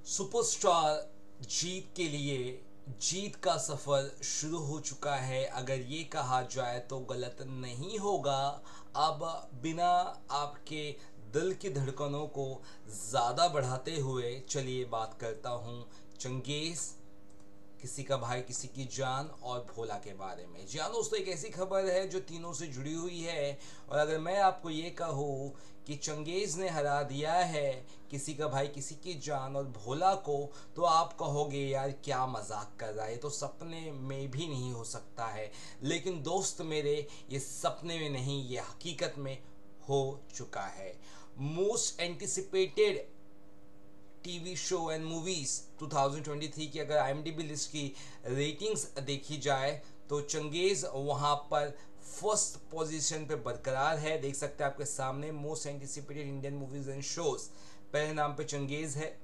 Superstar जीत के लिए जीत का सफर शुरू हो चुका है, अगर ये कहा जाए तो गलत नहीं होगा। अब बिना आपके दिल की धड़कनों को ज़्यादा बढ़ाते हुए चलिए बात करता हूँ चंगेज़, किसी का भाई किसी की जान और भोला के बारे में। जी हाँ दोस्तों, एक ऐसी खबर है जो तीनों से जुड़ी हुई है। और अगर मैं आपको ये कहूँ कि चंगेज़ ने हरा दिया है किसी का भाई किसी की जान और भोला को, तो आप कहोगे यार क्या मजाक कर रहा है, ये तो सपने में भी नहीं हो सकता है। लेकिन दोस्त मेरे, ये सपने में नहीं, ये हकीकत में हो चुका है। Most anticipated TV show and movies 2023 की अगर IMDb लिस्ट की रेटिंग्स देखी जाए तो चंगेज़ वहाँ पर फर्स्ट पोजीशन पे बरकरार है। देख सकते हैं आपके सामने most anticipated Indian movies and shows, पहले नाम पे चंगेज़ है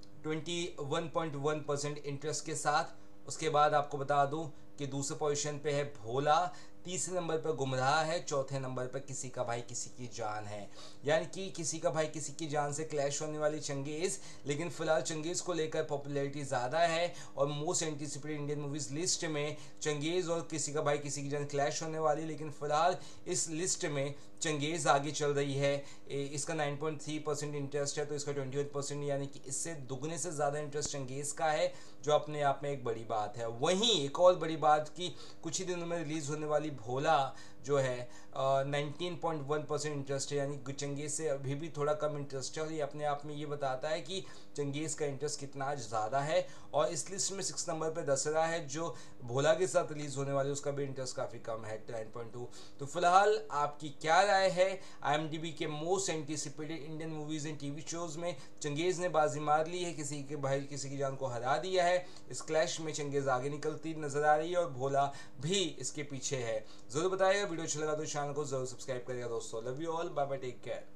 21.1% इंटरेस्ट के साथ। उसके बाद आपको बता दूं कि दूसरे पोजीशन पे है भोला, तीसरे नंबर पर गुमराह है, चौथे नंबर पर किसी का भाई किसी की जान है। यानी कि किसी का भाई किसी की जान से क्लैश होने वाली चंगेज़, लेकिन फिलहाल चंगेज़ को लेकर पॉपुलैरिटी ज़्यादा है और most anticipated Indian movies list में चंगेज़ और किसी का भाई किसी की जान क्लैश होने वाली, लेकिन फिलहाल इस लिस्ट में चंगेज़ आगे चल रही है। इसका 9.3% इंटरेस्ट है तो इसका 21%, यानी कि इससे दुगने से ज़्यादा इंटरेस्ट चंगेज़ का है, जो अपने आप में एक बड़ी बात है। वहीं एक और बड़ी बात कि कुछ ही दिनों में रिलीज़ होने वाली भोला जो है 19.1% इंटरेस्ट है, यानी चंगेज़ से अभी भी थोड़ा कम इंटरेस्ट है। और ये अपने आप में ये बताता है कि चंगेज़ का इंटरेस्ट कितना ज़्यादा है। और इस लिस्ट में 6 नंबर पर दशहरा है, जो भोला के साथ रिलीज़ होने वाली, उसका भी इंटरेस्ट काफ़ी कम है 9.2। तो फिलहाल आपकी क्या राय है? IMDb के most anticipated Indian movies and TV shows में चंगेज़ ने बाजी मार ली है, किसी के भाई किसी की जान को हरा दिया है। इस क्लैश में चंगेज़ आगे निकलती नजर आ रही है और भोला भी इसके पीछे है। ज़रूर बताइएगा, वीडियो अच्छा लगा तो चैनल को जरूर सब्सक्राइब करिएगा दोस्तों। Love you all, bye bye, take care.